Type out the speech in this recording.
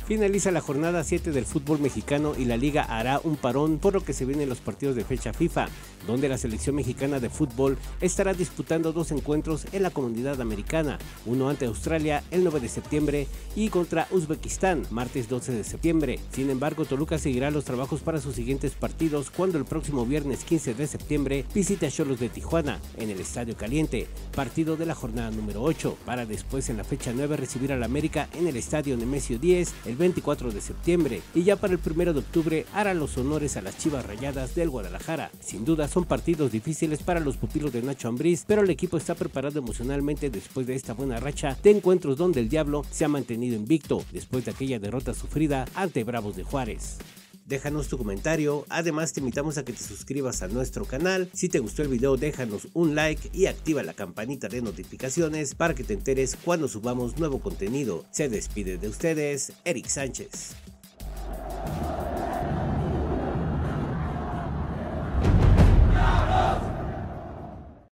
Finaliza la jornada 7 del fútbol mexicano y la liga hará un parón por lo que se vienen los partidos de fecha FIFA, donde la selección mexicana de fútbol estará disputando 2 encuentros en la comunidad americana, uno ante Australia el 9 de septiembre y contra Uzbekistán martes 12 de septiembre. Sin embargo, Toluca seguirá los trabajos para sus siguientes partidos cuando el próximo viernes 15 de septiembre visite a Xolos de Tijuana en el Estadio Caliente, partido de la jornada número 8, para después en la fecha 9 recibir al América en el Estadio Nemesio 10 el 24 de septiembre y ya para el 1 de octubre hará los honores a las Chivas Rayadas del Guadalajara. Sin duda son partidos difíciles para los pupilos de Nacho Ambriz, pero el equipo está preparado emocionalmente después de esta buena racha de encuentros donde el Diablo se ha mantenido invicto después de aquella derrota sufrida ante Bravos de Juárez. Déjanos tu comentario, además te invitamos a que te suscribas a nuestro canal. Si te gustó el video déjanos un like y activa la campanita de notificaciones para que te enteres cuando subamos nuevo contenido. Se despide de ustedes, Eric Sánchez.